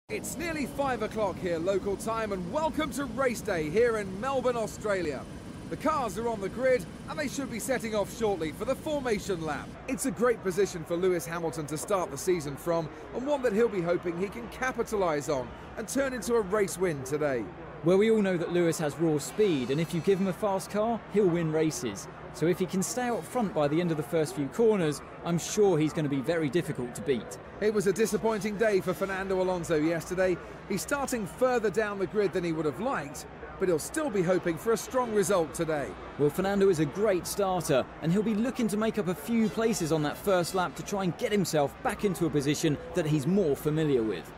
It's nearly 5 o'clock here local time, and welcome to race day here in Melbourne, Australia. The cars are on the grid and they should be setting off shortly for the formation lap. It's a great position for Lewis Hamilton to start the season from, and one that he'll be hoping he can capitalise on and turn into a race win today. Well, we all know that Lewis has raw speed, and if you give him a fast car, he'll win races. So if he can stay out front by the end of the first few corners, I'm sure he's going to be very difficult to beat. It was a disappointing day for Fernando Alonso yesterday. He's starting further down the grid than he would have liked, but he'll still be hoping for a strong result today. Well, Fernando is a great starter, and he'll be looking to make up a few places on that first lap to try and get himself back into a position that he's more familiar with.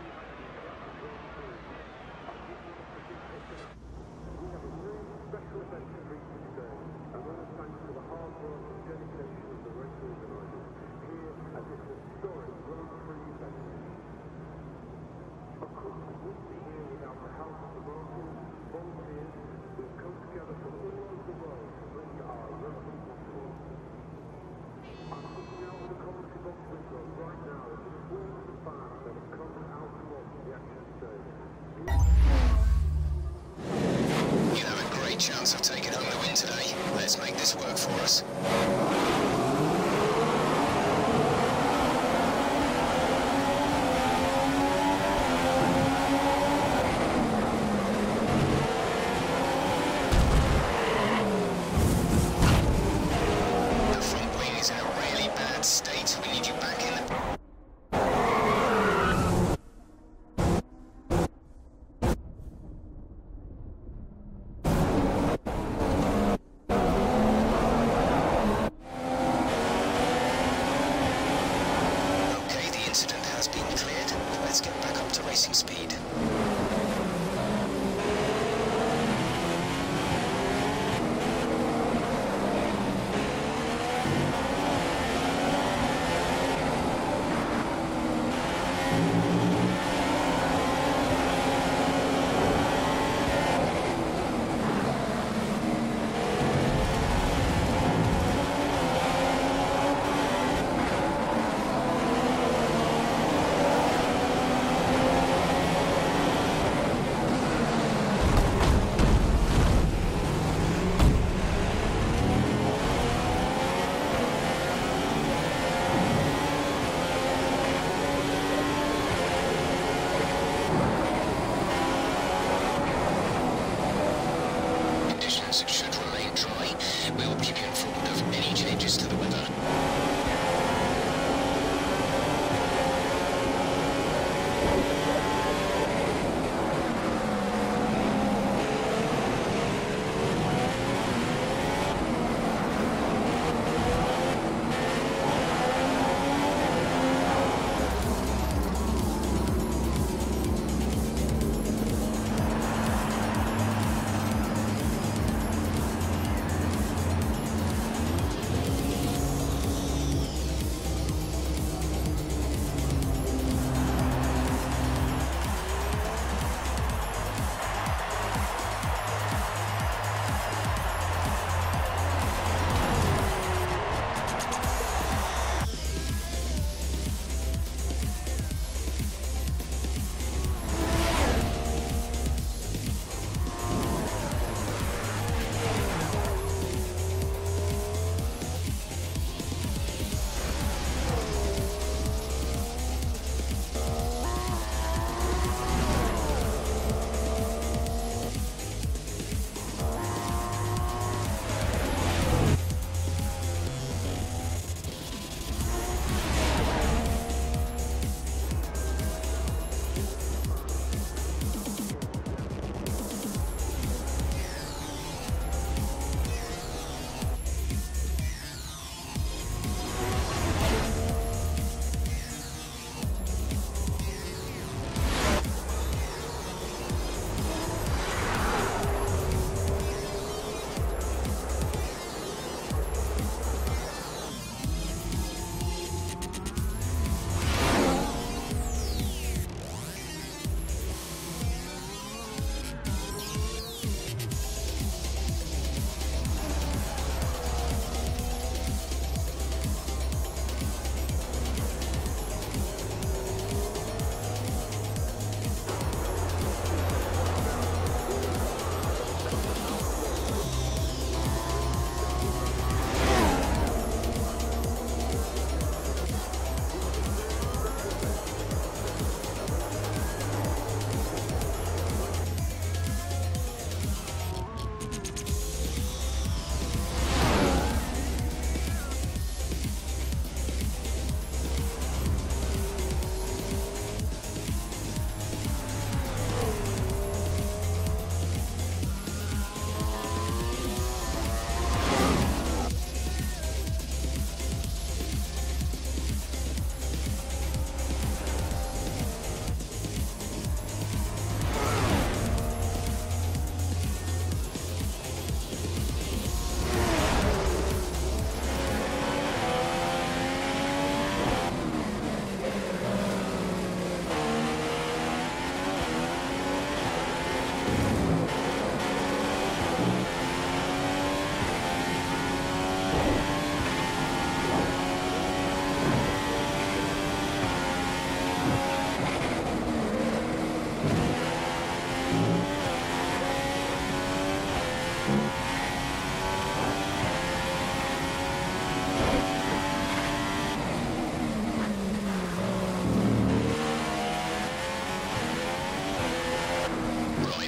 Chance of taking home the win today. Let's make this work for us. The front wing is in a really bad state. We need you back in the... Let's get back up to racing speed.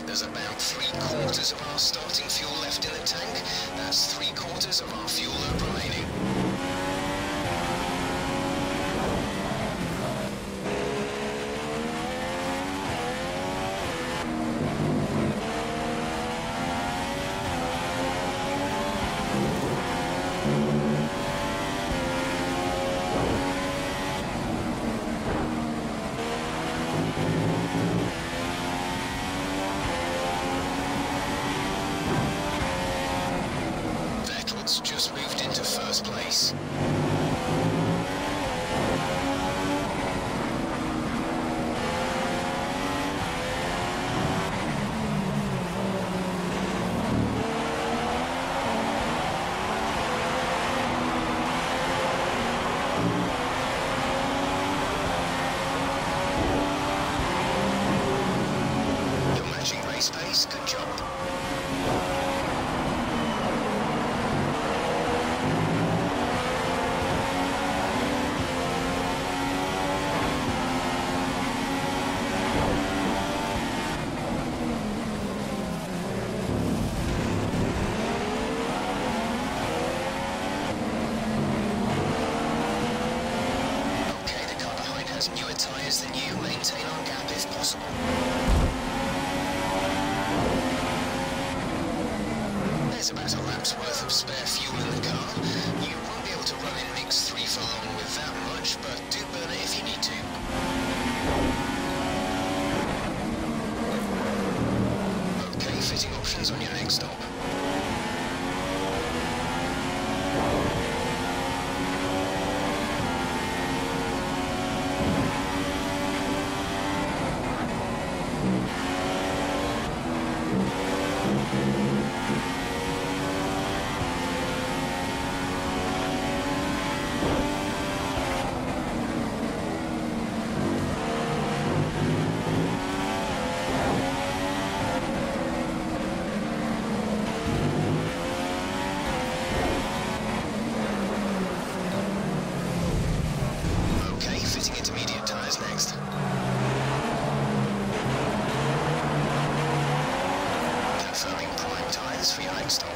There's about 3/4 of our starting fuel left in the tank. That's 3/4 of our fuel load remaining. Just moved into first place. You're matching race pace, good job. Newer tyres than you, maintain our gap if possible. There's about a lap's worth of spare fuel in the car. You won't be able to run in mix 3 for long with that much, but do burn it if you need to. Okay, fitting options on your next stop. Intermediate tyres next. Confirming prime tyres for your next stop.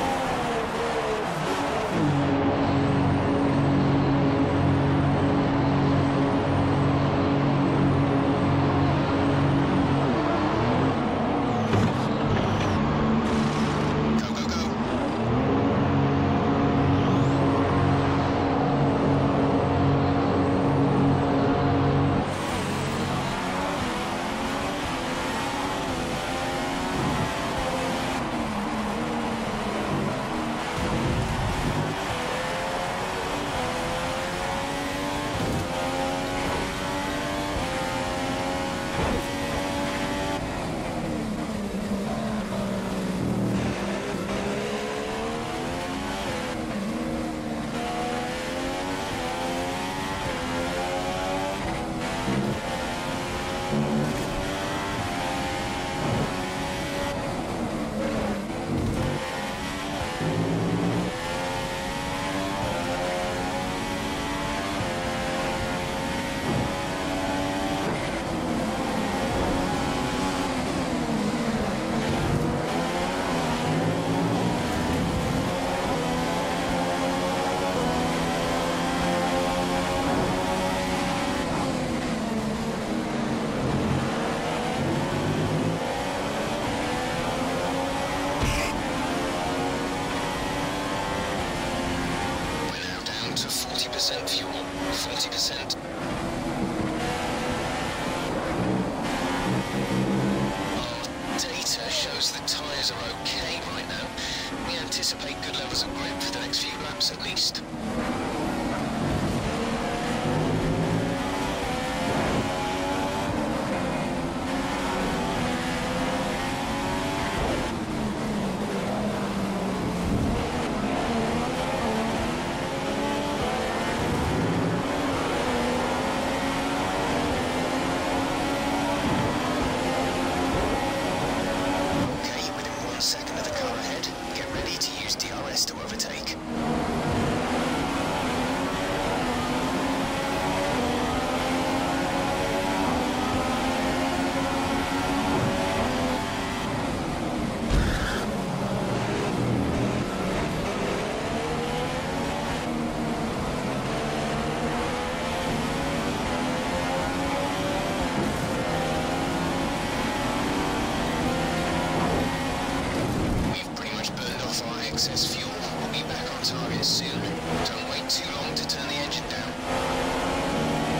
To 40% fuel, 40%. Our data shows the tyres are okay right now. We anticipate good levels of grip for the next few laps at least. to overtake. excess fuel. We'll be back on target soon. Don't wait too long to turn the engine down.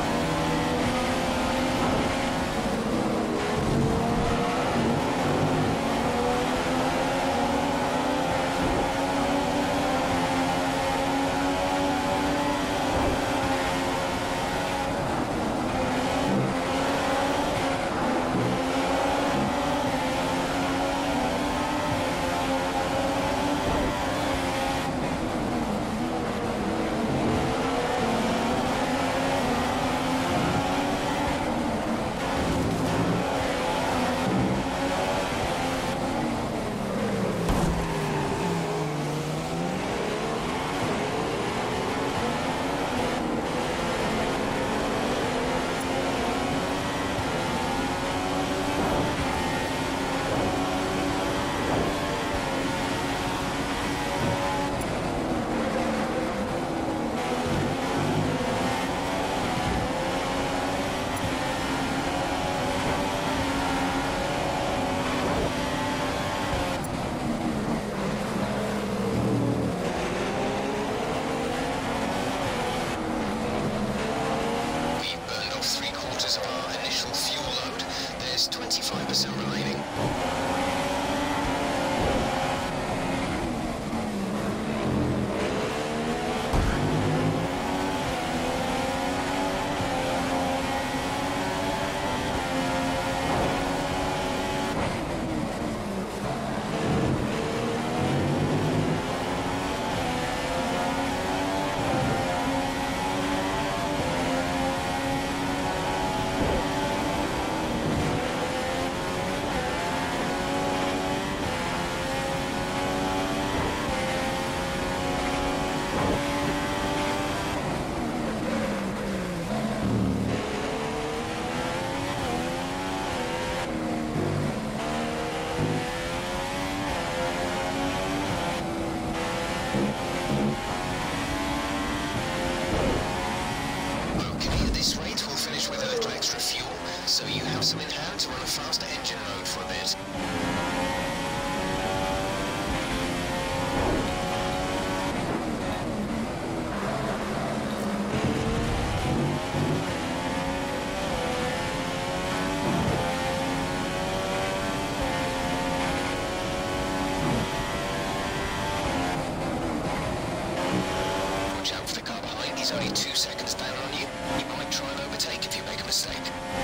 Of our initial fuel load, there's 25% remaining. So you have some in hand to run a faster engine mode for a bit. Watch out for the car behind, he's only 2 seconds down on you. You might try and overtake if you make a mistake.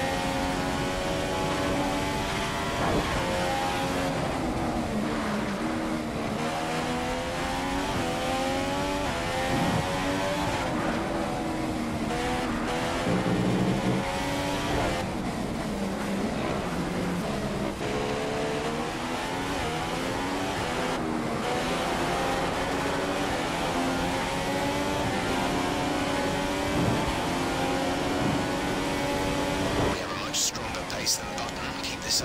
Than Button. Keep this up.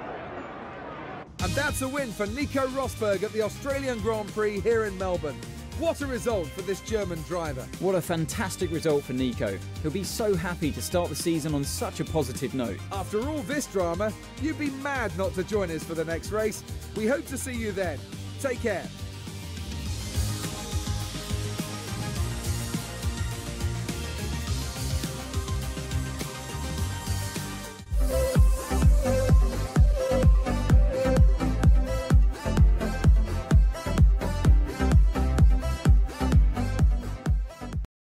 And that's a win for Nico Rosberg at the Australian Grand Prix here in Melbourne. What a result for this German driver. What a fantastic result for Nico. He'll be so happy to start the season on such a positive note. After all this drama, you'd be mad not to join us for the next race. We hope to see you then. Take care.